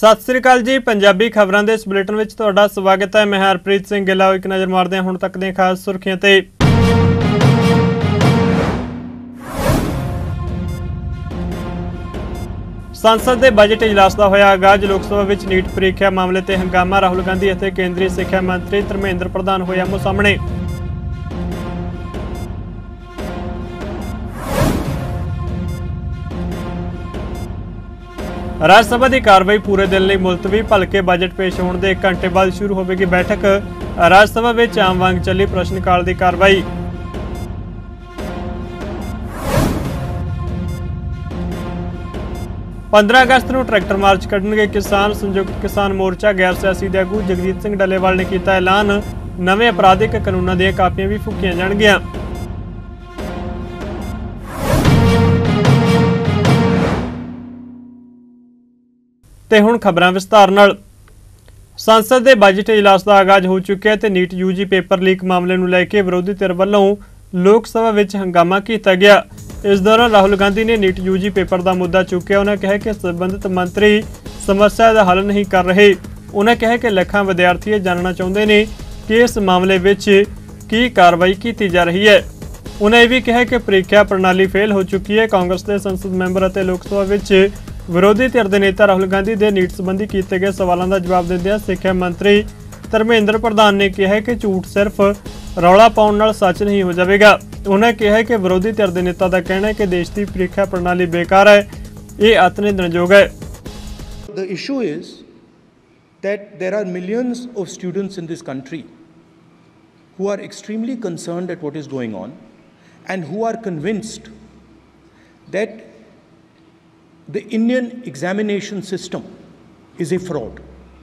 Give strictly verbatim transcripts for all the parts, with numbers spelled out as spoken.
सत श्री अकाल जी। पंजाबी खबरों के इस बुलेटिन में तुहाडा स्वागत है। मैं हरप्रीत सिंह गिला। एक नज़र मारते हैं हुण तक दी खास सुर्खियां ते। संसद के बजट इजलास का होया आगाज। लोक सभा में नीट परीक्षा मामले ते हंगामा। राहुल गांधी और केंद्रीय सिक्ख्या मंत्री धर्मेंद्र प्रधान होए आमो सामने। राज्यसभा की कार्रवाई पूरे दिन लिए मुलतवी। भलके बजट पेश होने के एक घंटे बाद शुरू होगी बैठक। राज्यसभा में आम वांग चली प्रश्नकाल की कार्रवाई। पंद्रह अगस्त को ट्रैक्टर मार्च कढ़नगे किसान। संयुक्त किसान मोर्चा गैर सियासी दे आगू जगजीत सिंह डलेवाल ने किया ऐलान। नवे अपराधिक कानूनों दी कापियां भी फूकियां जाणगियां। ते हुण खबरां विस्तार नाल। संसद के बजट इजलास का आगाज हो चुका है ते नीट यूजी पेपर लीक मामले नूं लैके विरोधी धिर वल्लों लोक सभा में हंगामा किया गया। इस दौरान राहुल गांधी ने नीट यूजी पेपर का मुद्दा चुक्या। उन्होंने कहा कि संबंधित मंत्री समस्या का हल नहीं कर रहे। उन्होंने कहा कि लखां विद्यार्थी जानना चाहते हैं कि इस मामले में की कार्रवाई की जा रही है। उन्हें भी कहा कि परीक्षा प्रणाली फेल हो चुकी है। कांग्रेस के संसद मैंबर और लोक सभा में विरोधी धिर के नेता राहुल गांधी के नीट संबंधी किए गए सवालों का जवाब देंदे सिक्ख्या मंत्री धर्मेंद्र प्रधान ने कहा कि झूठ सिर्फ रौला पाउण नाल सच नहीं हो जाएगा। उन्होंने कहा कि विरोधी धिर के नेता का कहना है कि देश की परीक्षा प्रणाली बेकार है। ये अतनिंदनयोग है। The issue is that there are millions of students in this country who are extremely concerned at what is going on and who are convinced that the Indian examination system is a fraud.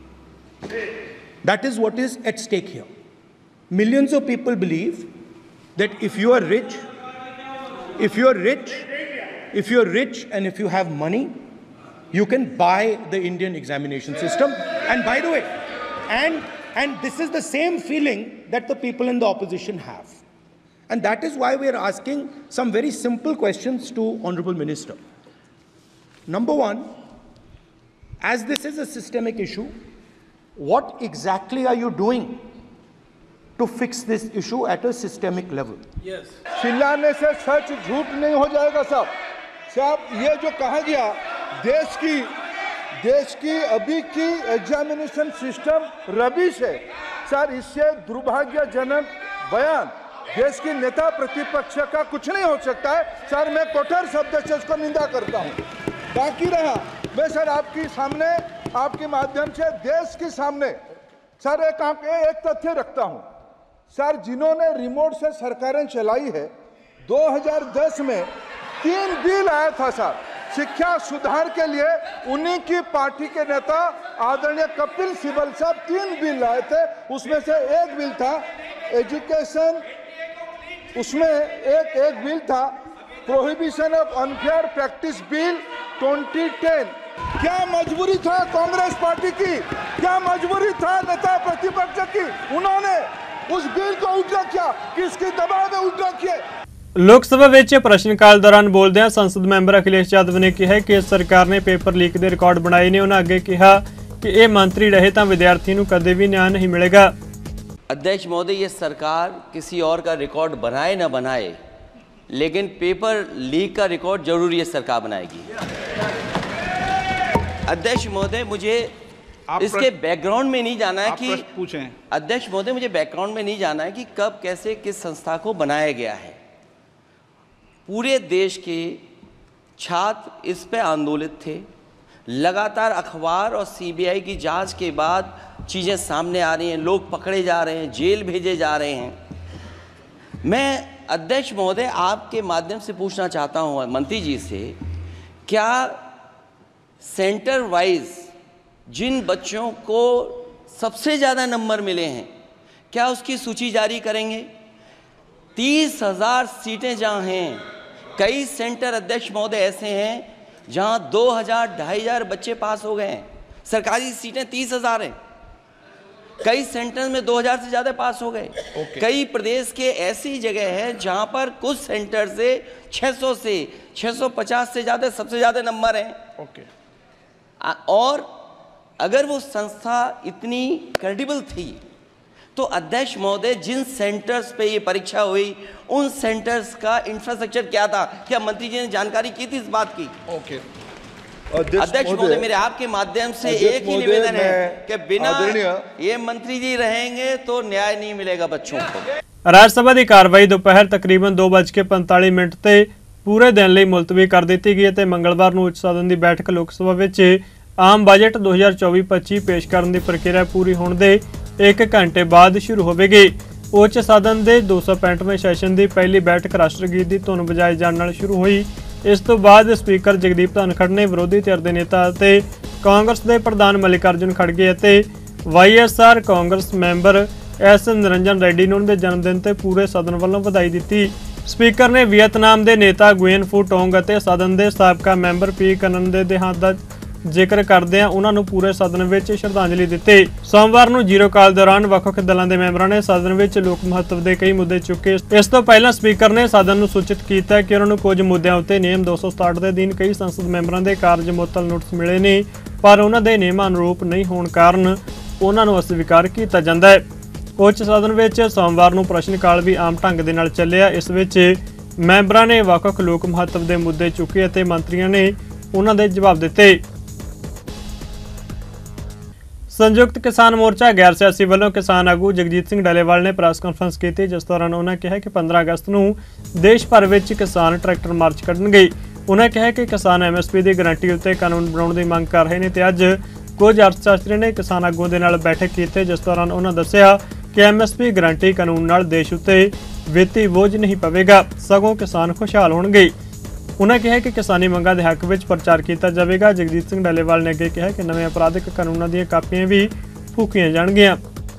That is what is at stake here. Millions of people believe that if you are rich, if you are rich, if you are rich and if you have money, you can buy the Indian examination system. And by the way, and, and this is the same feeling that the people in the opposition have. And that is why we are asking some very simple questions to Honorable Minister. Number one, as this is a systemic issue, what exactly are you doing to fix this issue at a systemic level? Yes. चिल्लाने से सच झूठ नहीं हो जाएगा साहब। साहब ये जो कहा गया देश की देश की अभी की एग्जामिनेशन सिस्टम रबिश है सर, इससे दुर्भाग्यजनक बयान देश की नेता प्रतिपक्ष का कुछ नहीं हो सकता है सर। मैं कठोर शब्द से उसको निंदा करता हूँ। बाकी रहा मैं सर आपकी सामने आपके माध्यम से देश के सामने सर एक एक तथ्य रखता हूं सर। जिन्होंने रिमोट से सरकारें चलाई है दो हज़ार दस में तीन बिल आया था सर शिक्षा सुधार के लिए। उन्हीं की पार्टी के नेता आदरणीय कपिल सिब्बल साहब तीन बिल लाए थे। उसमें से एक बिल था एजुकेशन, उसमें एक एक बिल था prohibition of unfair practice bill दो हज़ार दस। क्या मजबूरी था कांग्रेस पार्टी की, क्या मजबूरी था नेता प्रतिपक्ष की, उन्होंने उस बिल को उल्टा किया, किसके दबाव में उल्टा किया। लोकसभा में प्रश्नकाल दौरान बोलदे संसद मैंबर अखिलेश यादव ने कहा कि सरकार ने पेपर लीक के रिकॉर्ड बनाए ने। उन्होंने अगे कहा कि ये मंत्री रहे तो विद्यार्थियों को कदे भी न्याय नहीं मिलेगा। अध्यक्ष महोदय, ये सरकार किसी और का रिकॉर्ड बनाए ना बनाए, लेकिन पेपर लीक का रिकॉर्ड जरूर ये सरकार बनाएगी। अध्यक्ष महोदय, मुझे इसके बैकग्राउंड में नहीं जाना है कि पूछें। अध्यक्ष महोदय, मुझे बैकग्राउंड में नहीं जाना है कि कब कैसे किस संस्था को बनाया गया है। पूरे देश के छात्र इस पे आंदोलित थे। लगातार अखबार और सीबीआई की जांच के बाद चीज़ें सामने आ रही हैं, लोग पकड़े जा रहे हैं, जेल भेजे जा रहे हैं। मैं अध्यक्ष महोदय आपके माध्यम से पूछना चाहता हूं मंत्री जी से, क्या सेंटर वाइज जिन बच्चों को सबसे ज़्यादा नंबर मिले हैं क्या उसकी सूची जारी करेंगे? तीस हजार सीटें जहां हैं, कई सेंटर अध्यक्ष महोदय ऐसे हैं जहां दो हजार ढाई हजार बच्चे पास हो गए हैं। सरकारी सीटें तीस हजार हैं, कई सेंटर में दो हज़ार से ज़्यादा पास हो गए। okay. कई प्रदेश के ऐसी जगह है जहां पर कुछ सेंटर से छह सौ से छह सौ पचास से ज़्यादा सबसे ज़्यादा नंबर हैं। okay. और अगर वो संस्था इतनी क्रेडिबल थी तो अध्यक्ष महोदय जिन सेंटर्स पे ये परीक्षा हुई उन सेंटर्स का इंफ्रास्ट्रक्चर क्या था, क्या मंत्री जी ने जानकारी की थी इस बात की? ओके अध्यक्ष महोदय, मेरे आपके माध्यम से एक ही निवेदन है कि बिना ये मंत्री जी रहेंगे तो न्याय नहीं मिलेगा बच्चों को। राज्यसभा की कार्रवाई दोपहर तकरीबन दो बज के पैंताली मिनट से पूरे दिन ਲਈ ਮੁਲਤਵੀ ਕਰ ਦਿੱਤੀ ਗਈ ਅਤੇ ਮੰਗਲਵਾਰ ਨੂੰ ਉੱਚ ਸਦਨ ਦੀ ਬੈਠਕ ਲੋਕ ਸਭਾ ਵਿੱਚ ਆਮ ਬਜਟ दो हज़ार चौबीस पच्चीस ਪੇਸ਼ ਕਰਨ ਦੀ ਪ੍ਰਕਿਰਿਆ ਪੂਰੀ ਹੋਣ ਦੇ एक घंटे बाद शुरू होगी। ਉੱਚ सदन के दो सौ पैंठवें सैशन की पहली बैठक राष्ट्रगीत की धुन बजाए जाने नाल शुरू हुई। इस तो बाद स्पीकर जगदीप धनखड़ ने विरोधी धिर के नेता ते कांग्रेस के प्रधान मल्लिकार्जुन खड़गे ते Y S R Congress member S Niranjan Reddy ने उनके जन्मदिन ते पूरे सदन वालों बधाई दी। स्पीकर ने वियतनाम के नेता गुएन फू टोंग और सदन के साबका मैंबर पी कनन के देहांत का जिक्र करदे उन्होंने पूरे सदन में श्रद्धांजलि दी। सोमवार को जीरो काल दौरान ਵੱਖ-ਵੱਖ दलों के मैंबरों ने सदन में लोक महत्व के कई मुद्दे चुके। इस तो पहला स्पीकर ने सदन को सूचित किया कि उन्होंने कुछ मुद्दों उत्ते नियम दो सौ सताहठ के दिन कई संसद मैंबरों के कार्य मुअत्तल नोटिस मिले ने, पर उन्होंने नियमानुरूप नहीं होने कारण उन्होंने अस्वीकार किया जाता है। उच्च सदन में सोमवार को प्रश्न काल भी आम ढंग के नाल चलिया। इस विच मैंबरों ने ਵੱਖ-ਵੱਖ लोक महत्व के मुद्दे चुके और मंत्रियों ने उन्होंने जवाब दिते। संयुक्त किसान मोर्चा गैर सियासी वालों किसान आगू जगजीत सिंह डलेवाल ने प्रेस कॉन्फ्रेंस की, जिस दौरान उन्होंने कहा कि पंद्रह अगस्त को देश भर में किसान ट्रैक्टर मार्च करेंगे। उन्होंने कहा कि किसान एम एस पी की गारंटी उत्ते कानून बनाने की मांग कर रहे हैं। तो अज कुछ अर्थशास्त्रियों ने किसान आगुओं के नाल बैठक की, जिस दौरान उन्होंने दस्सिया कि एम एस पी गारंटी कानून नाल देश उत्ते वित्ती बोझ नहीं पवेगा, सगों किसान खुशहाल होणगे। उन्होंने कहा कि किसानी मंगां के हक में प्रचार किया जाएगा। जगजीत सिंह डलेवाल ने अगे कहा कि नवे अपराधिक कानूनों दी कापियां भी फूकियां जाणगियां।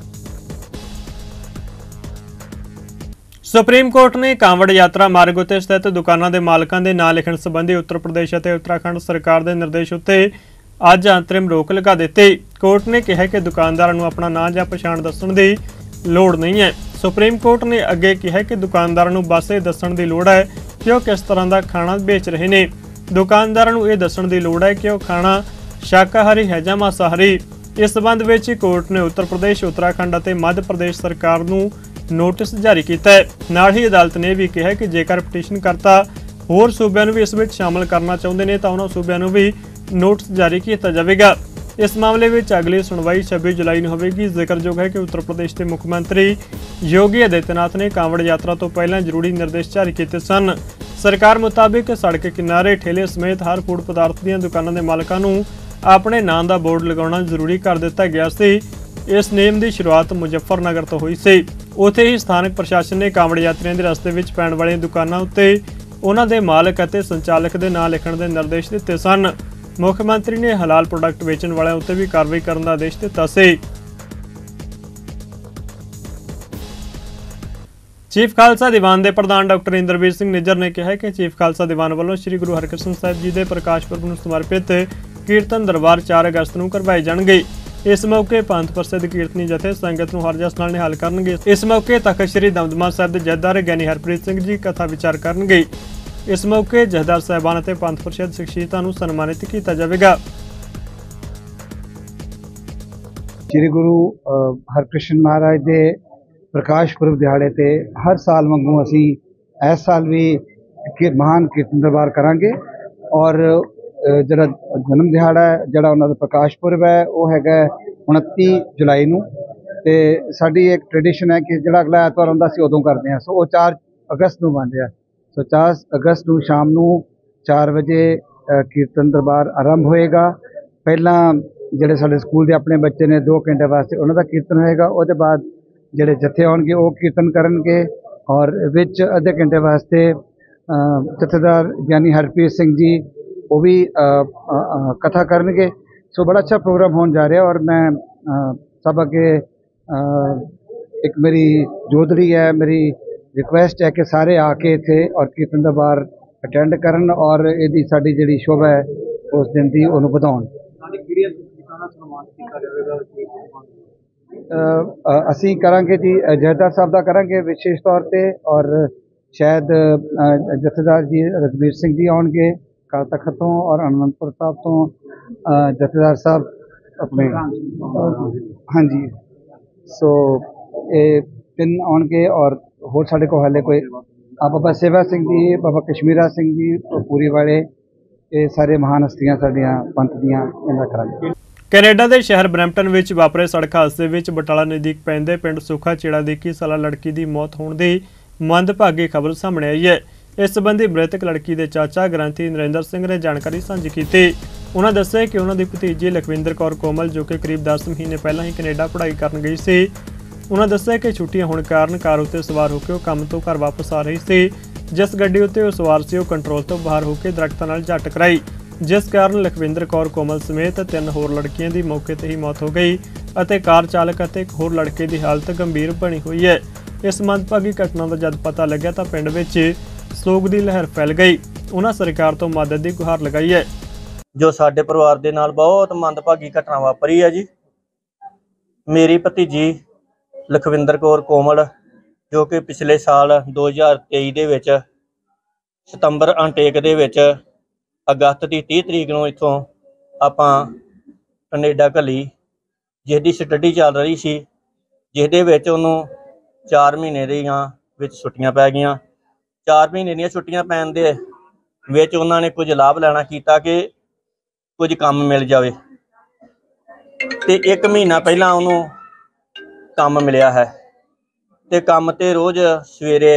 सुप्रीम कोर्ट ने कांवड़ यात्रा मार्ग उत्ते स्थित दुकानों के मालकों के नां लिखण संबंधी उत्तर प्रदेश और उत्तराखंड सरकार के निर्देश उत्ते अज अंतरिम रोक लगा दी। कोर्ट ने कहा कि दुकानदारों को अपना नां या पछाण दस्सण की लोड़ नहीं है। सुप्रीम कोर्ट ने अगे कहा कि दुकानदारों को बस ये दस्सण की लोड़ है कि वह किस तरह का खाना बेच रहे हैं। दुकानदारों को यह दस्सण की लोड़ है कि वह खाना शाकाहारी है या मांसाहारी। इस संबंध में कोर्ट ने उत्तर प्रदेश, उत्तराखंड और मध्य प्रदेश सरकार को नोटिस जारी किया है। नाल ही अदालत ने भी कहा कि जेकर पटीशन करता होर सूबे भी इस विच शामिल करना चाहते हैं तो उन्होंने सूबे भी नोटिस जारी किया जाएगा। इस मामले में अगली सुनवाई छब्बीस जुलाई को होगी। जिक्रयोग है कि उत्तर प्रदेश के मुख्यमंत्री योगी आदित्यनाथ ने कांवड़ यात्रा तो पहले जरूरी निर्देश जारी किए सन। सरकार मुताबिक सड़क किनारे ठेले समेत हर फूड पदार्थ दी दुकानों के मालकों को अपने नाम का बोर्ड लगाना जरूरी कर दिता गया सी। इस नियम की शुरुआत मुजफ्फरनगर तो हुई सी। उत्थे ही स्थानक प्रशासन ने कांवड़ यात्रियों के रस्ते में पैण वाली दुकानों उत्ते उन्हां दे मालक और संचालक के नाम लिखण के निर्देश दिते सन। मुख्यमंत्री ने हलाल प्रोडक्ट बेचण वालिਆਂ उत्ते भी कार्रवाई करने का आदेश दिता सी। चीफ खालसा दीवान के प्रधान डॉक्टर इंद्रवीर सिंह निज्जर ने कहा कि चीफ खालसा दीवान वालों श्री गुरु हरकृष्ण साहिब जी के प्रकाश पुरब नूं समर्पित कीर्तन दरबार चार अगस्त को करवाए जाएंगे। इस मौके पंथ प्रसिद्ध कीर्तनी जथे संगत को हर जस नाल निहाल करनगे। इस मौके तख्त श्री दमदमा साहिब के जथेदार ज्ञानी हरप्रीत सिंह जी कथा विचार करनगे। इस मौके जथेदार साहिबान और पंथ प्रसिद्ध शख्सियतां नूं सन्मानित किया जाएगा। श्री गुरु हरकृष्ण महाराज के प्रकाश पुरब दिहाड़े ते हर साल वांगू असी इस साल भी महान कीर्तन दरबार करांगे और जरा जन्म दिहाड़ा है जरा उन्होंने प्रकाश पुरब है वह है उनती जुलाई नूं ते साडी एक ट्रेडिशन है कि जरा अगला एतवार आउंदा सी उदों करते हैं। सो वो चार अगस्त नूं बन रहा। सो चार अगस्त नूं शाम नूं चार बजे कीर्तन दरबार आरंभ होएगा। पहला जिहड़े साडे स्कूल के अपने बच्चे ने दो घंटे वास्ते उन्हों का कीर्तन होएगा। उसदे बाद जिहड़े जत्थे आउणगे वो कीर्तन करनगे और विच अद्धे घंटे वास्ते जथेदार ज्ञानी हरप्रीत सिंह जी वो भी आ, आ, आ, कथा करनगे। सो बड़ा अच्छा प्रोग्राम होने जा रहा है और मैं आ, सब अगे एक मेरी जोधड़ी है, मेरी रिक्वेस्ट है कि सारे आके इत्थे और कीर्तन दरबार अटेंड करन और इहदी साडी जिहड़ी शोभा है उस दिन दी उहनूं वधाउण। असी करांगे जी जथेदार साहब का करांगे विशेष तौर पर और शायद जथेदार जी रघुवीर सिंह जी आउणगे काल तख्त तो और आनंदपुर साहब तो जथेदार साहब अपने हाँ जी सो ये तीन आउणगे और होर साडे कोल हाले कोई आ बाबा सेवा सिंह जी बाबा कश्मीरा सिंह जी पूरी वाले ये सारे महान हस्तियां साडियां पंथ दियां इन्हां करांगे। ਕੈਨੇਡਾ ਦੇ ਸ਼ਹਿਰ ਬਰੈਂਪਟਨ ਵਿੱਚ ਵਾਪਰੇ ਸੜਕ ਹਾਦਸੇ ਵਿੱਚ ਬਟਾਲਾ ਨਜ਼ਦੀਕ ਪੈਂਦੇ ਪਿੰਡ ਸੁੱਖਾ ਚੇੜਾ ਦੀ ਇੱਕੀ ਸਾਲਾ ਲੜਕੀ ਦੀ ਮੌਤ ਹੋਣ ਦੀ ਮੰਦਭਾਗੀ ਖਬਰ ਸਾਹਮਣੇ ਆਈ ਹੈ। ਇਸ ਸੰਬੰਧੀ ਮ੍ਰਿਤਕ ਲੜਕੀ ਦੇ ਚਾਚਾ ਗ੍ਰੰਥੀ ਨਰਿੰਦਰ ਸਿੰਘ ਨੇ ਜਾਣਕਾਰੀ ਸਾਂਝੀ ਕੀਤੀ। ਉਹਨਾਂ ਦੱਸਿਆ ਕਿ ਉਹਨਾਂ ਦੀ ਭਤੀਜੀ ਲਖਵਿੰਦਰ ਕੌਰ ਕੋਮਲ ਜੋ ਕਿ ਕਰੀਬ ਦਸ ਮਹੀਨੇ ਪਹਿਲਾਂ ਹੀ ਕੈਨੇਡਾ ਪੜ੍ਹਾਈ ਕਰਨ ਗਈ ਸੀ। ਉਹਨਾਂ ਦੱਸਿਆ ਕਿ ਛੁੱਟੀਆਂ ਹੋਣ ਕਾਰਨ ਕਾਰ ਉੱਤੇ ਸਵਾਰ ਹੋ ਕੇ ਉਹ ਕੰਮ ਤੋਂ ਘਰ ਵਾਪਸ ਆ ਰਹੀ ਸੀ। ਜਿਸ ਗੱਡੀ ਉੱਤੇ ਉਹ ਸਵਾਰ ਸੀ ਉਹ ਕੰਟਰੋਲ ਤੋਂ ਬਾਹਰ ਹੋ ਕੇ ਦਰਖਤਾਂ ਨਾਲ ਜਾ ਟਕਰਾਈ, ਜਿਸ ਕਾਰਨ ਲਖਵਿੰਦਰ ਕੌਰ ਕੋਮਲ ਸਮੇਤ ਤਿੰਨ ਹੋਰ ਲੜਕੀਆਂ ਦੀ ਮੌਕੇ ਤੇ ਹੀ ਮੌਤ ਹੋ ਗਈ ਅਤੇ ਕਾਰ ਚਾਲਕ ਅਤੇ ਇੱਕ ਹੋਰ ਲੜਕੇ ਦੀ ਹਾਲਤ ਗੰਭੀਰ ਬਣੀ ਹੋਈ ਹੈ। ਇਸ ਮੰਦਭਾਗੀ ਘਟਨਾ ਦਾ ਜਦ ਪਤਾ ਲੱਗਿਆ ਤਾਂ ਪਿੰਡ ਵਿੱਚ ਸੋਗ ਦੀ ਲਹਿਰ ਫੈਲ ਗਈ। ਉਹਨਾਂ ਸਰਕਾਰ ਤੋਂ ਮਦਦ ਦੀ ਗੁਹਾਰ ਲਗਾਈ ਹੈ। ਜੋ ਸਾਡੇ ਪਰਿਵਾਰ ਦੇ ਨਾਲ ਬਹੁਤ ਮੰਦਭਾਗੀ ਘਟਨਾ ਵਾਪਰੀ ਹੈ ਜੀ। ਮੇਰੀ ਭਤੀਜੀ ਲਖਵਿੰਦਰ ਕੌਰ ਕੋਮਲ ਜੋ ਕਿ ਪਿਛਲੇ ਸਾਲ ਦੋ ਹਜ਼ਾਰ ਤੇਈ ਦੇ ਵਿੱਚ ਸਤੰਬਰ ਅਨਟੇਕ ਦੇ ਵਿੱਚ ਅਗਸਤ ਦੀ ਤੀਹ ਤਰੀਕ ਨੂੰ ਇੱਥੋਂ ਆਪਾਂ ਕੈਨੇਡਾ ਘੱਲੀ, ਜਿਸ ਦੀ ਸਟੱਡੀ ਚੱਲ ਰਹੀ ਸੀ, ਜਿਸ ਦੇ ਵਿੱਚ ਉਹਨੂੰ ਚਾਰ ਮਹੀਨੇ ਦੀਆਂ ਵਿੱਚ ਛੁੱਟੀਆਂ ਪੈ ਗਈਆਂ। ਚਾਰ ਮਹੀਨੇ ਦੀਆਂ ਛੁੱਟੀਆਂ ਪੈਣ ਦੇ ਵਿੱਚ ਉਹਨਾਂ ਨੇ ਕੁਝ ਲਾਭ ਲੈਣਾ ਕੀਤਾ ਕਿ ਕੁਝ ਕੰਮ ਮਿਲ ਜਾਵੇ ਤੇ ਇੱਕ ਮਹੀਨਾ ਪਹਿਲਾਂ ਉਹਨੂੰ ਕੰਮ ਮਿਲਿਆ ਹੈ ਤੇ ਕੰਮ ਤੇ ਰੋਜ਼ ਸਵੇਰੇ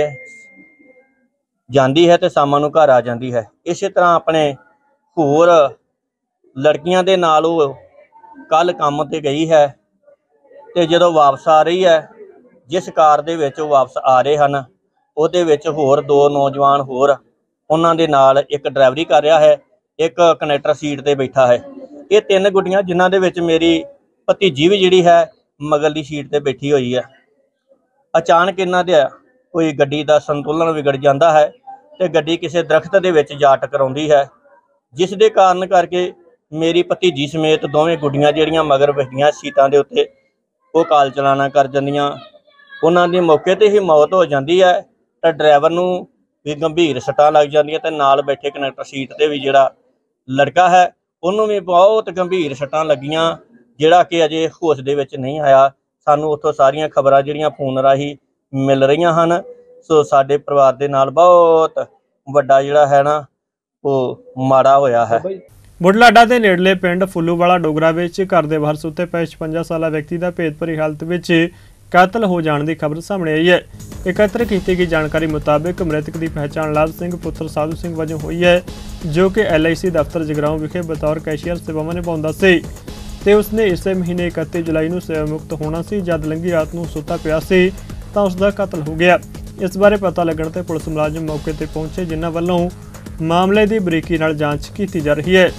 ਜਾਂਦੀ ਹੈ ਤੇ ਸ਼ਾਮਾਂ ਨੂੰ ਘਰ ਆ ਜਾਂਦੀ ਹੈ। ਇਸੇ ਤਰ੍ਹਾਂ ਆਪਣੇ ਹੋਰ ਲੜਕੀਆਂ ਦੇ ਨਾਲ ਉਹ ਕੱਲ ਕੰਮ ਤੇ ਗਈ ਹੈ ਤੇ ਜਦੋਂ ਵਾਪਸ ਆ ਰਹੀ ਹੈ, ਜਿਸ ਕਾਰ ਦੇ ਵਿੱਚ ਉਹ ਵਾਪਸ ਆ ਰਹੇ ਹਨ ਉਹਦੇ ਵਿੱਚ ਹੋਰ ਦੋ ਨੌਜਵਾਨ ਹੋਰ ਉਹਨਾਂ ਦੇ ਨਾਲ ਇੱਕ ਡਰਾਈਵਰੀ ਕਰ ਰਿਹਾ ਹੈ, ਇੱਕ ਕਨੈਕਟਰ ਸੀਟ ਤੇ ਬੈਠਾ ਹੈ। ਇਹ ਤਿੰਨ ਗੁੱਡੀਆਂ ਜਿਨ੍ਹਾਂ ਦੇ ਵਿੱਚ ਮੇਰੀ ਭਤੀਜੀ ਵੀ ਜਿਹੜੀ ਹੈ ਮਗਰਲੀ ਸੀਟ ਤੇ ਬੈਠੀ ਹੋਈ ਹੈ। ਅਚਾਨਕ ਇਹਨਾਂ ਦੇ ਕੋਈ ਗੱਡੀ ਦਾ ਸੰਤੁਲਨ ਵਿਗੜ ਜਾਂਦਾ ਹੈ ਤੇ ਗੱਡੀ ਕਿਸੇ ਦਰਖਤ ਦੇ ਵਿੱਚ ਜਾ ਟਕਰਾਉਂਦੀ ਹੈ, ਜਿਸ ਦੇ ਕਾਰਨ ਕਰਕੇ ਮੇਰੀ ਭਤੀਜੀ ਸਮੇਤ ਦੋਵੇਂ ਗੁੱਡੀਆਂ ਜਿਹੜੀਆਂ ਮਗਰ ਬੈਠੀਆਂ ਸੀਟਾਂ ਦੇ ਉੱਤੇ ਉਹ ਕਾਲ ਚਲਾਣਾ ਕਰ ਜਾਂਦੀਆਂ। ਉਹਨਾਂ ਦੀ ਮੌਕੇ ਤੇ ਹੀ ਮੌਤ ਹੋ ਜਾਂਦੀ ਹੈ ਤੇ ਡਰਾਈਵਰ ਨੂੰ ਵੀ ਗੰਭੀਰ ਸੱਟਾਂ ਲੱਗ ਜਾਂਦੀਆਂ ਤੇ ਨਾਲ ਬੈਠੇ ਕਨੈਕਟਰ ਸੀਟ ਤੇ ਵੀ ਜਿਹੜਾ ਲੜਕਾ ਹੈ ਉਹਨੂੰ ਵੀ ਬਹੁਤ ਗੰਭੀਰ ਸੱਟਾਂ ਲੱਗੀਆਂ, ਜਿਹੜਾ ਕਿ ਅਜੇ ਹੋਸ਼ ਦੇ ਵਿੱਚ ਨਹੀਂ ਆਇਆ। ਸਾਨੂੰ ਉੱਥੋਂ ਸਾਰੀਆਂ ਖਬਰਾਂ ਜਿਹੜੀਆਂ ਫੋਨ ਰਾਹੀਂ ਮਿਲ ਰਹੀਆਂ ਹਨ। ਸੋ ਸਾਡੇ ਪਰਿਵਾਰ ਦੇ ਨਾਲ ਬਹੁਤ ਵੱਡਾ ਜਿਹੜਾ ਹੈ ਨਾ ਉਹ ਮਾੜਾ ਹੋਇਆ ਹੈ। ਬੁਢਲਾਡਾ ਦੇ ਨੇੜਲੇ ਪਿੰਡ ਫੁੱਲੂਵਾਲਾ ਡੋਗਰਾ ਵਿੱਚ ਘਰ ਦੇ ਬਾਹਰ ਸੁੱਤੇ ਪਏ ਛਪੰਜਾ ਸਾਲਾ ਵਿਅਕਤੀ ਦਾ ਭੇਤ ਭਰੀ ਹਾਲਤ ਵਿੱਚ ਕਤਲ ਹੋ ਜਾਣ ਦੀ ਖਬਰ ਸਾਹਮਣੇ ਆਈ ਹੈ। ਇਕੱਤਰ ਕੀਤੀ ਗਈ ਜਾਣਕਾਰੀ ਮੁਤਾਬਕ ਮ੍ਰਿਤਕ ਦੀ ਪਹਿਚਾਣ ਲਾਲ ਸਿੰਘ ਪੁੱਤਰ ਸਾਧੂ ਸਿੰਘ ਵਜੋਂ ਹੋਈ ਹੈ, ਜੋ ਕਿ ਐਲ ਆਈ ਸੀ ਦਫ਼ਤਰ ਜਗਰਾਉਂ ਵਿਖੇ ਬਤੌਰ ਕੈਸ਼ੀਅਰ ਸੇਵਾਵਾਂ ਨਿਭਾਉਂਦਾ ਸੀ ਤੇ ਉਸਨੇ ਇਸੇ ਮਹੀਨੇ ਇਕੱਤੀ ਜੁਲਾਈ ਨੂੰ ਸੇਵਾ ਮੁਕਤ ਹੋਣਾ ਸੀ। ਜਦ ਲੰਘੀ ਰਾਤ ਨੂੰ ਸੁੱਤਾ ਪਿਆ ਸੀ ਤਾਂ ਉਸ ਦਾ ਕਤਲ ਹੋ ਗਿਆ। ਇਸ ਬਾਰੇ ਪਤਾ ਲੱਗਣ ਤੇ ਪੁਲਿਸ ਮੁਲਾਜ਼ਮ ਮੌਕੇ ਤੇ ਪਹੁੰਚੇ, ਜਿਨ੍ਹਾਂ ਵੱਲੋਂ ਮਾਮਲੇ ਦੀ ਬਰੀਕੀ ਨਾਲ ਜਾਂਚ ਕੀਤੀ ਜਾ ਰਹੀ ਹੈ।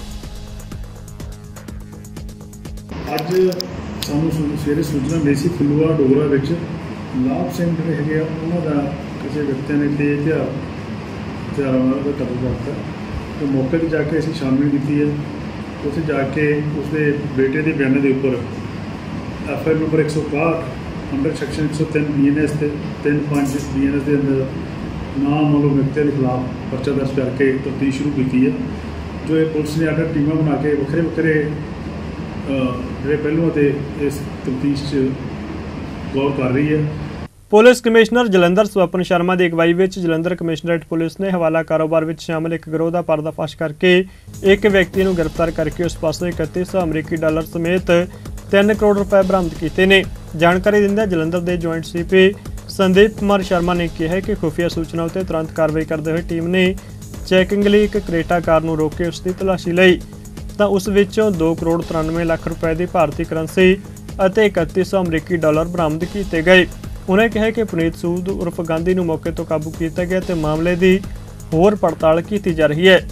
ਅੱਜ ਸਾਨੂੰ ਸਵੇਰੇ ਸੂਚਨਾ ਮਿਲੀ ਸੀ ਫੁੱਲੂਵਾਲਾ ਡੋਗਰਾ ਵਿੱਚ ਲਾਭ ਸਿੰਘ ਜਿਹੜੇ ਹੈਗੇ ਆ ਉਹਨਾਂ ਦਾ ਕਿਸੇ ਵਿਅਕਤੀ ਨੇ ਤੇਜ਼ ਹਥਿਆਰ ਹਥਿਆਰਾਂ ਨਾਲ ਉਹਦਾ ਕਤਲ ਕਰਤਾ ਤੇ ਮੌਕੇ 'ਤੇ ਜਾ ਕੇ ਅਸੀਂ ਛਾਣਬੀਣ ਕੀਤੀ ਹੈ। ਉੱਥੇ ਜਾ ਕੇ ਉਸਦੇ ਬੇਟੇ ਦੇ ਬਿਆਨ ਦੇ ਉੱਪਰ ਐਫ ਆਈ ਆਰ ਨੰਬਰ ਇੱਕ ਸੌ ਇਕਾਹਠ ਅੰਡਰ ਸੈਕਸ਼ਨ ਇੱਕ ਸੌ ਤਿੰਨ ਬੀ ਐਨ ਐਸ ਤੇ ਤਿੰਨ ਪੰਜ ਬੀ ਐਨ ਐਸ ਦੇ ਅੰਦਰ ਨਾਮਮਾਲੂਮ ਵਿਅਕਤੀਆਂ ਦੇ ਖਿਲਾਫ ਪਰਚਾ ਦਰਜ ਕਰਕੇ ਤਫਤੀਸ਼ ਸ਼ੁਰੂ ਕੀਤੀ ਹੈ। ਜੋ ਇਹ ਪੁਲਿਸ ਨੇ ਅੱਡ ਟੀਮਾਂ ਬਣਾ ਕੇ ਵੱਖਰੇ ਵੱਖਰੇ ਜਿਹੜੇ ਪਹਿਲੂਆਂ ਤੇ ਇਸ ਤਫਤੀਸ਼ 'ਚ ਗੌਰ ਕਰ ਰਹੀ ਹੈ। ਪੁਲਿਸ ਕਮਿਸ਼ਨਰ ਜਲੰਧਰ ਸਵਪਨ ਸ਼ਰਮਾ ਦੀ ਅਗਵਾਈ ਵਿੱਚ ਜਲੰਧਰ ਕਮਿਸ਼ਨਰੇਟ ਪੁਲਿਸ ਨੇ ਹਵਾਲਾ ਕਾਰੋਬਾਰ ਵਿੱਚ ਸ਼ਾਮਲ ਇੱਕ ਗਿਰੋਹ ਦਾ ਪਰਦਾਫਾਸ਼ ਕਰਕੇ ਇੱਕ ਵਿਅਕਤੀ ਨੂੰ ਗ੍ਰਿਫਤਾਰ ਕਰਕੇ ਉਸ ਪਾਸੋਂ ਇਕੱਤੀ ਸੌ ਅਮਰੀਕੀ ਡਾਲਰ ਸਮੇਤ ਤਿੰਨ ਕਰੋੜ ਰੁਪਏ ਬਰਾਮਦ ਕੀਤੇ ਨੇ। ਜਾਣਕਾਰੀ ਦਿੰਦਿਆਂ ਜਲੰਧਰ ਦੇ joint C P Sandeep Kumar Sharma ਨੇ ਕਿਹਾ ਕਿ ਖੁਫੀਆ ਸੂਚਨਾ ਉੱਤੇ ਤੁਰੰਤ ਕਾਰਵਾਈ ਕਰਦੇ ਹੋਏ ਟੀਮ ਨੇ ਚੈਕਿੰਗ ਲਈ ਇੱਕ ਕਰੇਟਾ ਕਾਰ ਨੂੰ ਰੋਕ ਕੇ ਉਸ ਦੀ ਤਲਾਸ਼ੀ ਲਈ ਤਾਂ ਉਸ ਵਿੱਚੋਂ ਦੋ ਕਰੋੜ ਤਰਾਨਵੇਂ ਲੱਖ ਰੁਪਏ ਦੀ ਭਾਰਤੀ ਕਰੰਸੀ ਅਤੇ ਇਕੱਤੀ ਸੌ ਅਮਰੀਕੀ ਡਾਲਰ ਬਰਾਮਦ ਕੀਤੇ ਗਏ। उन्होंने कहा कि पुनीत सूद उर्फ गांधी नूं मौके तो काबू किया गया तो मामले की होर पड़ताल की जा रही है।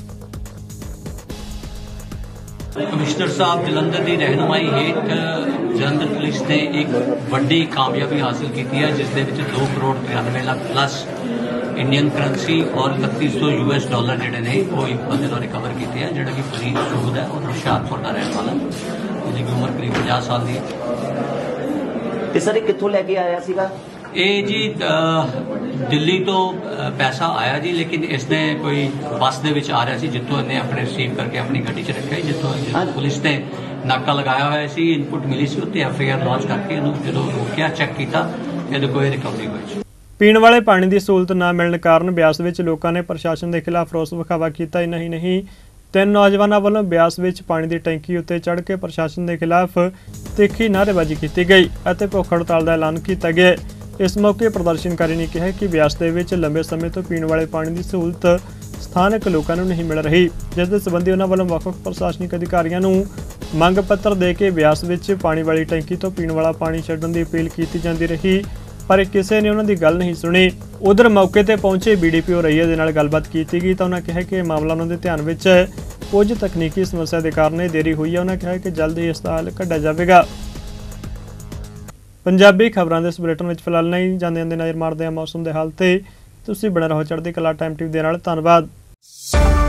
कमिश्नर साहब जलंधर की रहनुमाई हेठ जलंधर पुलिस ने एक वड्डी कामयाबी हासिल की है, जिस दे विच दो करोड़ तिरानवे लाख प्लस इंडियन करंसी और इकत्ती सौ यू एस डॉलर जोड़े ने वो एक बंदे को रिकवर किए हैं, जोड़ा कि पुनीत सूद है और हुशियारपुर का रहने वाला, जिसकी उम्र करीब पचास साल की है। ਤੇ ਸਰ ਇਹ ਕਿੱਥੋਂ ਲੈ ਕੇ ਆਇਆ ਸੀਗਾ? ਇਹ ਜੀ ਦਿੱਲੀ ਤੋਂ ਪੈਸਾ ਆਇਆ ਜੀ, ਲੇਕਿਨ ਇਸਨੇ ਕੋਈ ਬੱਸ ਦੇ ਵਿੱਚ ਆ ਰਿਹਾ ਸੀ, ਜਿੱਥੋਂ ਇਹਨੇ ਆਪਣੇ ਰਿਸੀਵ ਕਰਕੇ ਆਪਣੀ ਗੱਡੀ 'ਚ ਰੱਖਿਆ, ਜਿੱਥੋਂ ਪੁਲਿਸ ਨੇ ਨਾਕਾ ਲਗਾਇਆ ਹੋਇਆ ਸੀ, ਇਨਪੁਟ ਮਿਲੀ ਸੀ, ਉੱਤੇ ਐਫ ਆਈ ਆਰ ਲਾਂਚ ਕਰਕੇ ਇਹਨੂੰ ਜਦੋਂ ਰੋਕਿਆ, ਚੈੱਕ ਕੀਤਾ, ਇਹਦੇ ਕੋਈ ਰਿਕਵਰੀ ਹੋਈ। ਪੀਣ ਵਾਲੇ ਪਾਣੀ ਦੀ ਸਹੂਲਤ ਨਾ ਮਿਲਣ ਕਾਰਨ ਬਿਆਸ ਵਿੱਚ ਲੋਕਾਂ ਨੇ ਪ੍ਰਸ਼ਾਸਨ ਦੇ ਖਿਲਾਫ ਰੋਸ ਵਿਖਾਵਾ ਕੀਤਾ। ਹੀ ਨਹੀਂ ਨਹੀਂ ਤਿੰਨ ਨੌਜਵਾਨਾਂ ਵੱਲੋਂ ਬਿਆਸ ਵਿੱਚ ਪਾਣੀ ਦੀ ਟੈਂਕੀ ਉੱਤੇ ਚੜ੍ਹ ਕੇ ਪ੍ਰਸ਼ਾਸਨ ਦੇ ਖਿਲਾਫ ਤਿੱਖੀ ਨਾਅਰੇਬਾਜ਼ੀ ਕੀਤੀ ਗਈ ਅਤੇ ਭੁੱਖ ਹੜਤਾਲ ਦਾ ਐਲਾਨ ਕੀਤਾ ਗਿਆ। ਇਸ ਮੌਕੇ ਪ੍ਰਦਰਸ਼ਨਕਾਰੀ ਨੇ ਕਿਹਾ ਕਿ ਬਿਆਸ ਦੇ ਵਿੱਚ ਲੰਬੇ ਸਮੇਂ ਤੋਂ ਪੀਣ ਵਾਲੇ ਪਾਣੀ ਦੀ ਸਹੂਲਤ ਸਥਾਨਕ ਲੋਕਾਂ ਨੂੰ ਨਹੀਂ ਮਿਲ ਰਹੀ, ਜਿਸ ਦੇ ਸੰਬੰਧੀ ਉਹਨਾਂ ਵੱਲੋਂ ਵੱਖ-ਵੱਖ ਪ੍ਰਸ਼ਾਸਨਿਕ ਅਧਿਕਾਰੀਆਂ ਨੂੰ ਮੰਗ ਪੱਤਰ ਦੇ ਕੇ ਬਿਆਸ ਵਿੱਚ ਪਾਣੀ ਵਾਲੀ ਟੈਂਕੀ ਤੋਂ ਪੀਣ ਵਾਲਾ ਪਾਣੀ ਛੱਡਣ ਦੀ ਅਪੀਲ ਕੀਤੀ ਜਾਂਦੀ ਰਹੀ, ਪਰ ਕਿਸੇ ਨੇ ਉਹਨਾਂ ਦੀ ਗੱਲ ਨਹੀਂ ਸੁਣੀ। ਉਧਰ ਮੌਕੇ ਤੇ ਪਹੁੰਚੇ B D P O Raiya ਦੇ ਨਾਲ ਗੱਲਬਾਤ ਕੀਤੀ ਗਈ ਤਾਂ ਉਹਨਾਂ ਕਿਹਾ ਕਿ ਇਹ ਮਾਮਲਾ ਉਹਨਾਂ ਦੇ ਧਿਆਨ ਵਿੱਚ ਹੈ। ਕੁਝ ਤਕਨੀਕੀ ਸਮੱਸਿਆ ਦੇ ਕਾਰਨ ਇਹ ਦੇਰੀ ਹੋਈ ਹੈ। ਉਹਨਾਂ ਕਿਹਾ ਕਿ ਜਲਦ ਹੀ ਇਸ ਦਾ ਹੱਲ ਕੱਢਿਆ ਜਾਵੇਗਾ। ਪੰਜਾਬੀ ਖਬਰਾਂ ਦੇ ਇਸ ਬੁਲੇਟਿਨ ਵਿੱਚ ਫਿਲਹਾਲ ਨਹੀਂ ਜਾਂਦੇ ਜਾਂਦੇ ਨਜ਼ਰ ਮਾਰਦੇ ਹਾਂ ਮੌਸਮ ਦੇ ਹਾਲ ਤੇ। ਤੁਸੀਂ ਬਣੇ ਰਹੋ ਚੜ੍ਹਦੀ ਕਲਾ ਟਾਈਮ ਟੀਵੀ ਦੇ ਨਾਲ। ਧੰਨਵਾਦ।